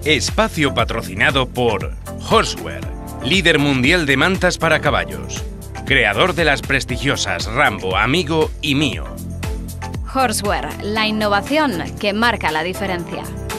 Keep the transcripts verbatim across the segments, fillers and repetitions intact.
Espacio patrocinado por Horseware, líder mundial de mantas para caballos. Creador de las prestigiosas Rambo, Amigo y Mío. Horseware, la innovación que marca la diferencia.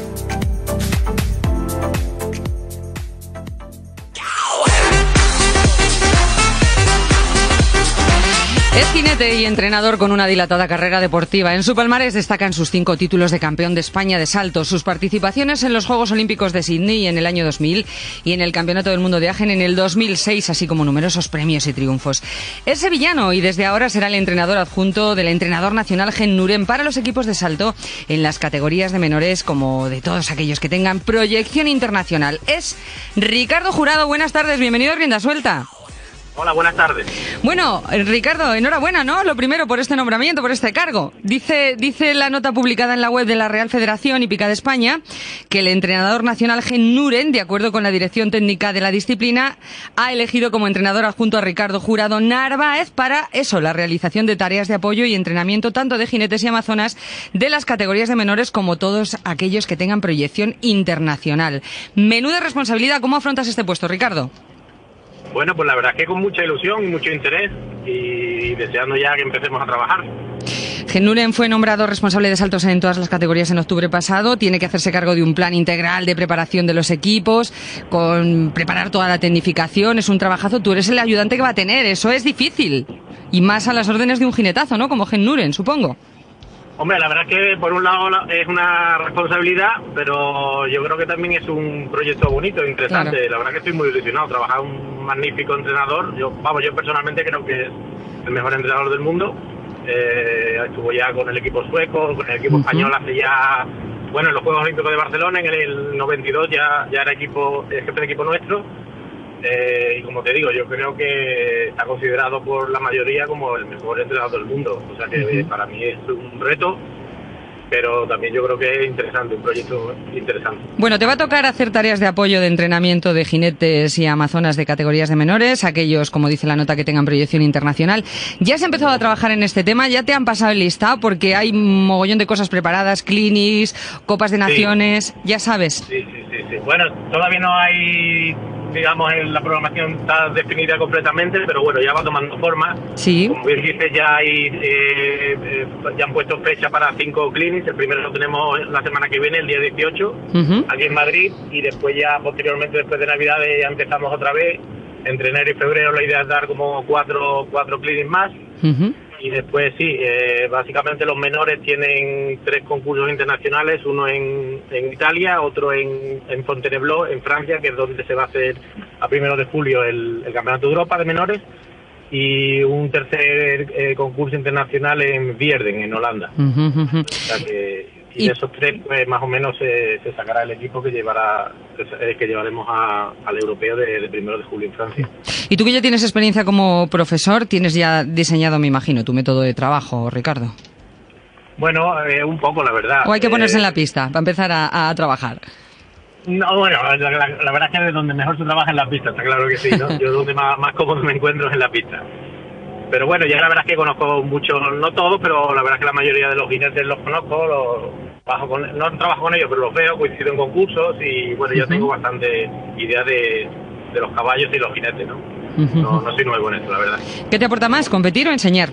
Es jinete y entrenador con una dilatada carrera deportiva. En su palmarés destacan sus cinco títulos de campeón de España de salto, sus participaciones en los Juegos Olímpicos de Sydney en el año dos mil y en el Campeonato del Mundo de Agen en el dos mil seis, así como numerosos premios y triunfos. Es sevillano y desde ahora será el entrenador adjunto del entrenador nacional Gen Nuren para los equipos de salto en las categorías de menores como de todos aquellos que tengan proyección internacional. Es Ricardo Jurado. Buenas tardes, bienvenido a Rienda Suelta. Hola, buenas tardes. Bueno, Ricardo, enhorabuena, ¿no? Lo primero por este nombramiento, por este cargo. Dice, dice la nota publicada en la web de la Real Federación Hípica de España que el entrenador nacional Gen Nuren, de acuerdo con la dirección técnica de la disciplina, ha elegido como entrenador adjunto a Ricardo Jurado Narváez para eso, la realización de tareas de apoyo y entrenamiento tanto de jinetes y amazonas de las categorías de menores como todos aquellos que tengan proyección internacional. Menuda responsabilidad. ¿Cómo afrontas este puesto, Ricardo? Bueno, pues la verdad es que con mucha ilusión y mucho interés y deseando ya que empecemos a trabajar. Gen Nuren fue nombrado responsable de saltos en todas las categorías en octubre pasado. Tiene que hacerse cargo de un plan integral de preparación de los equipos, con preparar toda la tecnificación. Es un trabajazo. Tú eres el ayudante que va a tener. Eso es difícil. Y más a las órdenes de un jinetazo, ¿no? Como Gen Nuren, supongo. Hombre, la verdad es que por un lado es una responsabilidad, pero yo creo que también es un proyecto bonito, interesante. Claro. La verdad que estoy muy ilusionado. Trabajar un magnífico entrenador. Yo, vamos, yo personalmente creo que es el mejor entrenador del mundo. Eh, estuvo ya con el equipo sueco, con el equipo uh-huh. español hace ya, bueno, en los Juegos Olímpicos de Barcelona en el noventa y dos ya, ya era equipo, jefe de equipo nuestro. Eh, y como te digo, yo creo que está considerado por la mayoría como el mejor entrenador del mundo. O sea que uh-huh. para mí es un reto, pero también yo creo que es interesante, un proyecto interesante. Bueno, te va a tocar hacer tareas de apoyo de entrenamiento de jinetes y amazonas de categorías de menores, aquellos, como dice la nota, que tengan proyección internacional. ¿Ya has empezado a trabajar en este tema? ¿Ya te han pasado el listado? Porque hay un mogollón de cosas preparadas, clinics, copas de naciones, sí. Ya sabes. Sí, sí, sí, sí. Bueno, todavía no hay, digamos, la programación está definida completamente, pero bueno, ya va tomando forma. Sí. Como bien dices, ya hay, eh, eh, ya han puesto fecha para cinco clinics. El primero lo tenemos la semana que viene, el día dieciocho, uh-huh. aquí en Madrid, y después ya posteriormente, después de Navidades, ya empezamos otra vez. Entre enero y febrero la idea es dar como cuatro, cuatro clinics más. Uh-huh. Y después sí, eh, básicamente los menores tienen tres concursos internacionales, uno en, en Italia, otro en, en Fontainebleau, en Francia, que es donde se va a hacer a primero de julio el, el Campeonato de Europa de menores, y un tercer eh, concurso internacional en Vierden, en Holanda. Uh-huh, uh-huh. O sea que, y, y de esos tres, pues más o menos se, se sacará el equipo que llevará que llevaremos a, al europeo de, de primero de julio en Francia. Y tú que ya tienes experiencia como profesor, tienes ya diseñado, me imagino, tu método de trabajo, Ricardo. Bueno, eh, un poco, la verdad. ¿O hay que ponerse eh, en la pista para empezar a, a trabajar? No, bueno, la, la, la verdad es que donde mejor se trabaja en la pista, está claro que sí, ¿no? Yo donde más, más cómodo me encuentro es en la pista. Pero bueno, ya la verdad es que conozco mucho, no todos, pero la verdad es que la mayoría de los jinetes los conozco, los trabajo con, no trabajo con ellos, pero los veo, coincido en concursos y bueno, yo uh-huh. tengo bastante idea de, de los caballos y los jinetes, ¿no? Uh-huh. No, no soy nuevo en esto, la verdad. ¿Qué te aporta más, competir o enseñar?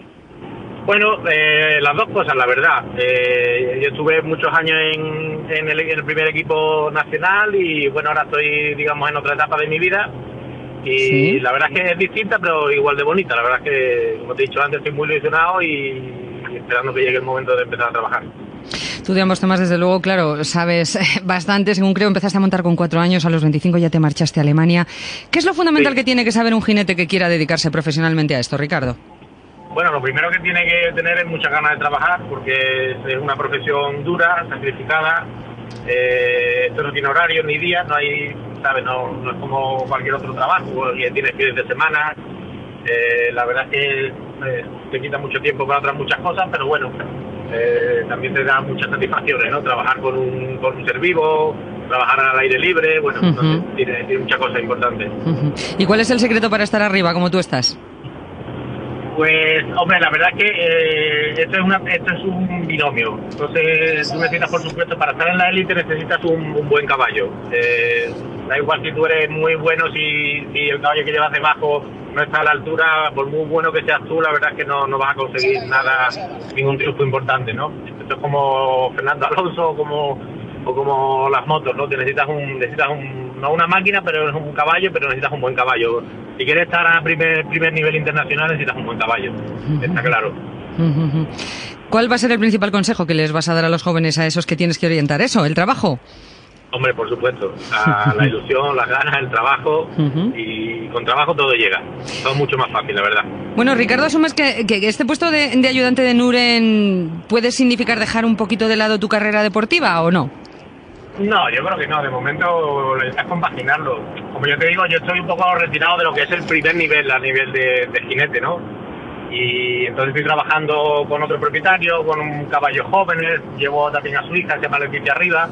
Bueno, eh, las dos cosas, la verdad. Eh, yo estuve muchos años en, en, el, en el primer equipo nacional y bueno, ahora estoy, digamos, en otra etapa de mi vida y ¿sí? La verdad es que es distinta, pero igual de bonita. La verdad es que, como te he dicho antes, estoy muy ilusionado y, y esperando que llegue el momento de empezar a trabajar. Tú de ambos temas, desde luego, claro, sabes bastante. Según creo, empezaste a montar con cuatro años, a los veinticinco ya te marchaste a Alemania. ¿Qué es lo fundamental sí. que tiene que saber un jinete que quiera dedicarse profesionalmente a esto, Ricardo? Bueno, lo primero que tiene que tener es muchas ganas de trabajar, porque es una profesión dura, sacrificada. Eh, esto no tiene horario ni días, no hay, ¿sabes? No, no es como cualquier otro trabajo, y tienes fines de semana. Eh, la verdad es que eh, te quita mucho tiempo para otras muchas cosas, pero bueno, eh, también te da muchas satisfacciones, ¿no? Trabajar con un, con un ser vivo, trabajar al aire libre, bueno, uh-huh. no sé, tiene, tiene muchas cosas importantes. Uh-huh. ¿Y cuál es el secreto para estar arriba, como tú estás? Pues, hombre, la verdad es que eh, esto, es una, esto es un binomio. Entonces, tú necesitas, por supuesto, para estar en la élite necesitas un, un buen caballo. Eh, da igual si tú eres muy bueno, si, si el caballo que llevas debajo no está a la altura, por muy bueno que seas tú, la verdad es que no, no vas a conseguir nada, ningún triunfo importante, ¿no? Esto es como Fernando Alonso o como, o como las motos, ¿no? Te necesitas un, necesitas un, no una máquina, pero es un caballo, pero necesitas un buen caballo. Si quieres estar a primer, primer nivel internacional necesitas un buen caballo, está claro. ¿Cuál va a ser el principal consejo que les vas a dar a los jóvenes, a esos que tienes que orientar? ¿Eso, el trabajo? Hombre, por supuesto, a la ilusión, las ganas, el trabajo, uh-huh. y con trabajo todo llega, todo mucho más fácil, la verdad. Bueno, Ricardo, ¿asumes que, que este puesto de, de ayudante de Nuren puede significar dejar un poquito de lado tu carrera deportiva o no? No, yo creo que no, de momento necesitas compaginarlo. Como yo te digo, yo estoy un poco retirado de lo que es el primer nivel, a nivel de, de jinete, ¿no? Y entonces estoy trabajando con otro propietario, con un caballo jóvenes, llevo también a su hija, se llama Leticia Arriba,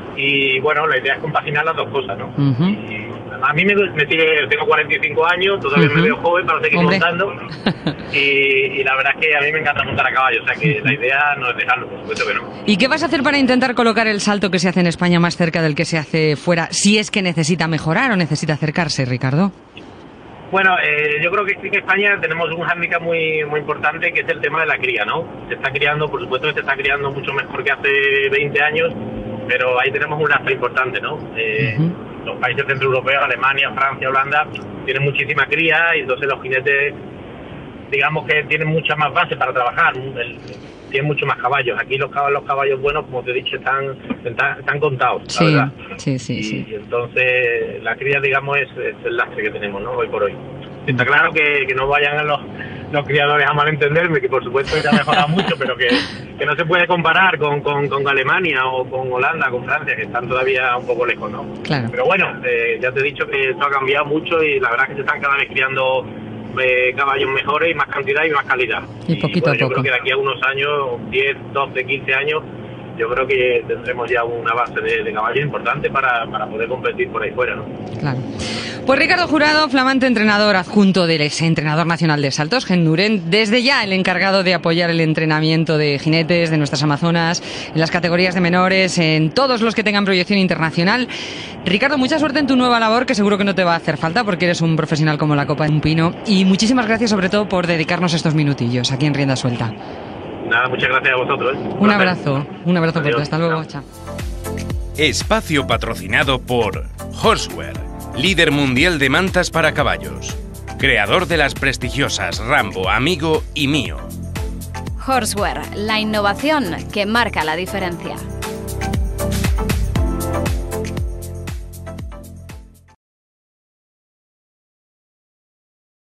y bueno, la idea es compaginar las dos cosas, ¿no? Uh-huh. Y a mí me, me sigue, tengo cuarenta y cinco años, todavía uh-huh. me veo joven para seguir Hombre. montando, y, y la verdad es que a mí me encanta montar a caballo, o sea que la idea no es dejarlo, por supuesto que no. ¿Y qué vas a hacer para intentar colocar el salto que se hace en España más cerca del que se hace fuera, si es que necesita mejorar o necesita acercarse, Ricardo? Bueno, eh, yo creo que en España tenemos un hándicap muy muy importante, que es el tema de la cría, ¿no? Se está criando, por supuesto que se está criando mucho mejor que hace veinte años, pero ahí tenemos un lastre importante, ¿no? Eh, uh-huh. Los países centroeuropeos, Alemania, Francia, Holanda, tienen muchísima cría y entonces los jinetes, digamos que tienen mucha más base para trabajar, el, tienen mucho más caballos. Aquí los caballos, los caballos buenos, como te he dicho, están, están, están contados, sí, la verdad. Sí, sí, y, sí. Y entonces la cría, digamos, es, es el lastre que tenemos, ¿no? Hoy por hoy. Está claro que, que no vayan los, los criadores a malentenderme, que por supuesto ya ha mejorado mucho, pero que, que no se puede comparar con, con, con Alemania o con Holanda, con Francia, que están todavía un poco lejos, ¿no? Claro. Pero bueno, eh, ya te he dicho que esto ha cambiado mucho y la verdad es que se están cada vez criando eh, caballos mejores y más cantidad y más calidad. Y poquito y, bueno, a poco. Yo creo que de aquí a unos años, diez, doce, quince años, yo creo que tendremos ya una base de, de caballos importante para, para poder competir por ahí fuera, ¿no? Claro. Pues Ricardo Jurado, flamante entrenador adjunto del ex entrenador nacional de saltos, Gen Nuren, desde ya el encargado de apoyar el entrenamiento de jinetes de nuestras Amazonas, en las categorías de menores, en todos los que tengan proyección internacional. Ricardo, mucha suerte en tu nueva labor, que seguro que no te va a hacer falta porque eres un profesional como la copa de un pino, y muchísimas gracias sobre todo por dedicarnos estos minutillos aquí en Rienda Suelta. Nada, muchas gracias a vosotros, ¿eh? Un abrazo, un abrazo fuerte, hasta luego, chao. Espacio patrocinado por Horseware, líder mundial de mantas para caballos, creador de las prestigiosas Rambo, Amigo y Mío. Horseware, la innovación que marca la diferencia.